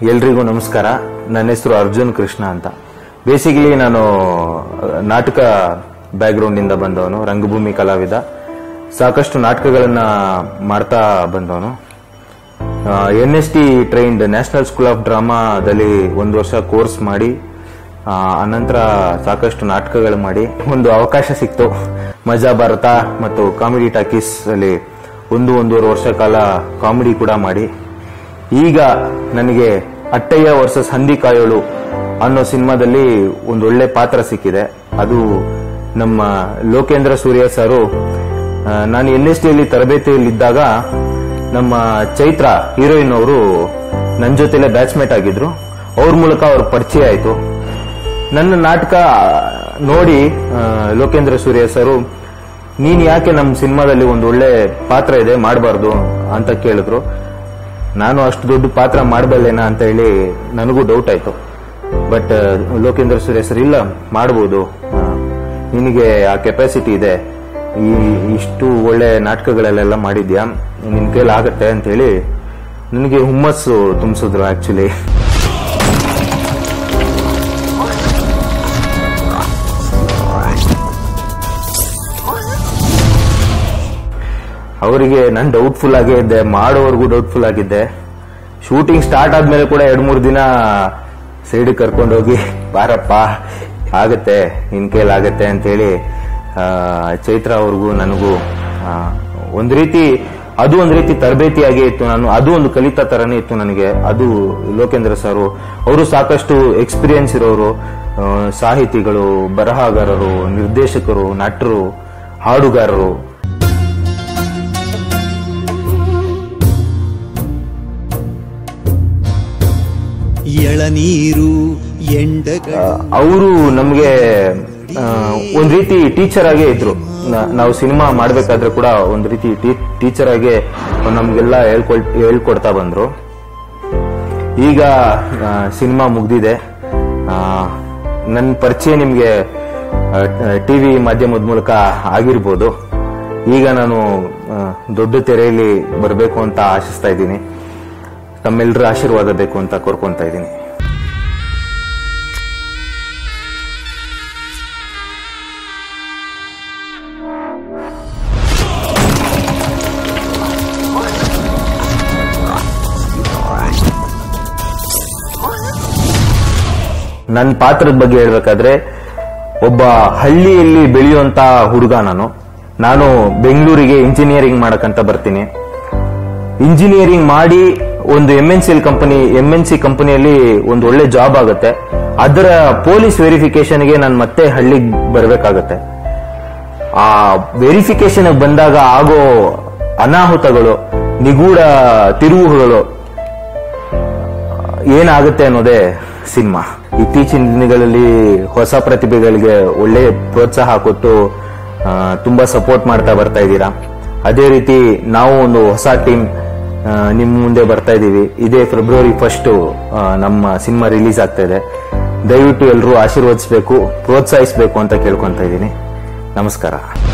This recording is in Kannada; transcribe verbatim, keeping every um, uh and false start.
ಎಲ್ರಿಗೂ ನಮಸ್ಕಾರ. ನನ್ನ ಹೆಸರು ಅರ್ಜುನ್ ಕೃಷ್ಣ ಅಂತ. ಬೇಸಿಕಲಿ ನಾನು ನಾಟಕ ಬ್ಯಾಕ್ಗ್ರೌಂಡ್ ಇಂದ ಬಂದವನು, ರಂಗಭೂಮಿ ಕಲಾವಿದ. ಸಾಕಷ್ಟು ನಾಟಕಗಳನ್ನ ಮಾಡ್ತಾ ಬಂದವನು. N S D trained National School of ಡ್ರಾಮಾದಲ್ಲಿ ಒಂದು ವರ್ಷ ಕೋರ್ಸ್ ಮಾಡಿ ಅನಂತರ ಸಾಕಷ್ಟು ನಾಟಕಗಳು ಮಾಡಿ ಒಂದು ಅವಕಾಶ ಸಿಕ್ತು. ಮಜಾ ಭಾರತ ಮತ್ತು ಕಾಮಿಡಿ ಟಾಕೀಸ್ ಅಲ್ಲಿ ಒಂದು ಒಂದೂವರೆ ವರ್ಷ ಕಾಲ ಕಾಮಿಡಿ ಕೂಡ ಮಾಡಿ, ಈಗ ನನಗೆ ಅಟ್ಟಯ್ಯ ವರ್ಸಸ್ ಹಂದಿ ಕಾಯೋಳು ಅನ್ನೋ ಸಿನಿಮಾದಲ್ಲಿ ಒಂದೊಳ್ಳೆ ಪಾತ್ರ ಸಿಕ್ಕಿದೆ. ಅದು ನಮ್ಮ ಲೋಕೇಂದ್ರ ಸೂರ್ಯ ಸರು. ನಾನು ಎನ್ ಎಸ್ ಟಿಯಲ್ಲಿ ತರಬೇತಿಯಲ್ಲಿದ್ದಾಗ ನಮ್ಮ ಚೈತ್ರ ಹೀರೋಯಿನ್ ಅವರು ನನ್ನ ಜೊತೆಲೆ ಬ್ಯಾಚ್ಮೇಟ್ ಆಗಿದ್ರು. ಅವ್ರ ಮೂಲಕ ಅವ್ರ ಪರಿಚಯ ಆಯ್ತು. ನನ್ನ ನಾಟಕ ನೋಡಿ ಲೋಕೇಂದ್ರ ಸೂರ್ಯ ಸರು, ನೀನ್ ಯಾಕೆ ನಮ್ಮ ಸಿನಿಮಾದಲ್ಲಿ ಒಂದು ಒಳ್ಳೆ ಪಾತ್ರ ಇದೆ ಮಾಡಬಾರ್ದು ಅಂತ ಕೇಳಿದ್ರು. ನಾನು ಅಷ್ಟು ದೊಡ್ಡ ಪಾತ್ರ ಮಾಡಬಲ್ಲೇನಾ ಅಂತ ಹೇಳಿ ನನಗೂ ಡೌಟ್ ಆಯ್ತು. ಬಟ್ ಲೋಕೇಂದ್ರ ಸೂರ್ಯ ಸರ್, ಇಲ್ಲ ಮಾಡಬಹುದು, ನಿನಗೆ ಆ ಕೆಪಾಸಿಟಿ ಇದೆ, ಈ ಇಷ್ಟು ಒಳ್ಳೆ ನಾಟಕಗಳಲ್ಲೆಲ್ಲ ಮಾಡಿದ್ಯಾ, ನಿನ್ ಕೈಲಿ ಆಗತ್ತೆ ಅಂತ ಹೇಳಿ ನನಗೆ ಹುಮ್ಮಸ್ಸು ತುಂಬಿಸಿದ್ರು. ಆಕ್ಚುಲಿ ಅವರಿಗೆ ನಾನು ಡೌಟ್ಫುಲ್ ಆಗೇ ಇದ್ದೆ, ಮಾಡೋವರೆಗೂ ಡೌಟ್ಫುಲ್ ಆಗಿದ್ದೆ. ಶೂಟಿಂಗ್ ಸ್ಟಾರ್ಟ್ ಆದ್ಮೇಲೆ ಕೂಡ ಎರಡ್ ಮೂರ್ ದಿನ ಸೈಡ್ ಕರ್ಕೊಂಡೋಗಿ, ಬಾರಪ್ಪ ಆಗತ್ತೆ, ನಿನ್ ಕೈಲಿ ಆಗತ್ತೆ ಅಂತ ಹೇಳಿ ಚೈತ್ರ ಅವ್ರಿಗೂ ನನಗೂ ಒಂದ್ ರೀತಿ ಅದು ಒಂದ್ ರೀತಿ ತರಬೇತಿಯಾಗೇ ಇತ್ತು. ನಾನು ಅದು ಒಂದು ಕಲಿತಾ ತರನೇ ಇತ್ತು ನನಗೆ. ಅದು ಲೋಕೇಂದ್ರ ಸರು ಅವರು ಸಾಕಷ್ಟು ಎಕ್ಸ್ಪೀರಿಯನ್ಸ್ ಇರೋರು, ಸಾಹಿತಿಗಳು, ಬರಹಗಾರರು, ನಿರ್ದೇಶಕರು, ನಟರು, ಹಾಡುಗಾರರು. ಎಳನೀರು ಎಂಡ ಅವರು ನಮ್ಗೆ ಒಂದ್ ರೀತಿ ಟೀಚರ್ ಆಗೇ ಇದ್ರು. ನಾವು ಸಿನಿಮಾ ಮಾಡ್ಬೇಕಾದ್ರೆ ಕೂಡ ಒಂದ್ ರೀತಿ ಟೀಚರ್ ಆಗೇ ನಮ್ಗೆಲ್ಲ ಹೇಳ್ಕೊಳ್ ಹೇಳ್ಕೊಡ್ತಾ ಬಂದ್ರು. ಈಗ ಸಿನಿಮಾ ಮುಗ್ದಿದೆ. ನನ್ನ ಪರಿಚಯ ನಿಮ್ಗೆ ಟಿವಿ ಮಾಧ್ಯಮದ ಮೂಲಕ ಆಗಿರ್ಬೋದು. ಈಗ ನಾನು ದೊಡ್ಡ ತೆರೆಯಲ್ಲಿ ಬರಬೇಕು ಅಂತ ಆಶಿಸ್ತಾ ಇದ್ದೀನಿ. ತಮ್ಮೆಲ್ಲರ ಆಶೀರ್ವಾದ ಬೇಕು ಅಂತ ಕೋರ್ಕೊಂತ ಇದ್ದೀನಿ. ನನ್ನ ಪಾತ್ರದ ಬಗ್ಗೆ ಹೇಳ್ಬೇಕಾದ್ರೆ, ಒಬ್ಬ ಹಳ್ಳಿಯಲ್ಲಿ ಬೆಳೆಯುವಂತ ಹುಡುಗ ನಾನು. ನಾನು ಬೆಂಗಳೂರಿಗೆ ಇಂಜಿನಿಯರಿಂಗ್ ಮಾಡಕಂತ ಬರ್ತೀನಿ. ಇಂಜಿನಿಯರಿಂಗ್ ಮಾಡಿ ಒಂದು M N C company M N C ಕಂಪನಿಯಲ್ಲಿ ಒಂದು ಒಳ್ಳೆ ಜಾಬ್ ಆಗುತ್ತೆ. ಅದರ ಪೊಲೀಸ್ ವೆರಿಫಿಕೇಶನ್ಗೆ ನಾನು ಮತ್ತೆ ಹಳ್ಳಿಗೆ ಬರಬೇಕಾಗತ್ತೆ. ಆ ವೆರಿಫಿಕೇಶನ್ ಬಂದಾಗ ಆಗೋ ಅನಾಹುತಗಳು, ನಿಗೂಢ ತಿರುವುಗಳು ಏನಾಗುತ್ತೆ ಅನ್ನೋದೇ ಸಿನಿಮಾ. ಇತ್ತೀಚಿನ ದಿನಗಳಲ್ಲಿ ಹೊಸ ಪ್ರತಿಭೆಗಳಿಗೆ ಒಳ್ಳೆ ಪ್ರೋತ್ಸಾಹ ಕೊಟ್ಟು ತುಂಬಾ ಸಪೋರ್ಟ್ ಮಾಡ್ತಾ ಬರ್ತಾ ಇದ್ದೀರಾ. ಅದೇ ರೀತಿ ನಾವು ಒಂದು ಹೊಸ ಟೀಮ್ ನಿಮ್ಮ ಮುಂದೆ ಬರ್ತಾ ಇದ್ದೀವಿ. ಇದೇ ಫೆಬ್ರವರಿ ಫಸ್ಟ್ ನಮ್ಮ ಸಿನಿಮಾ ರಿಲೀಸ್ ಆಗ್ತಾ ಇದೆ. ದಯವಿಟ್ಟು ಎಲ್ಲರೂ ಆಶೀರ್ವದಿಸಬೇಕು, ಪ್ರೋತ್ಸಾಹಿಸಬೇಕು ಅಂತ ಕೇಳ್ಕೊಂತ ಇದ್ದೀನಿ. ನಮಸ್ಕಾರ.